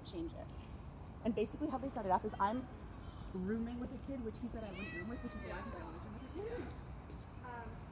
can't change it. And basically how they set it up is I'm rooming with a kid, which he said I wouldn't room with, which is the last thing I want to room with a kid.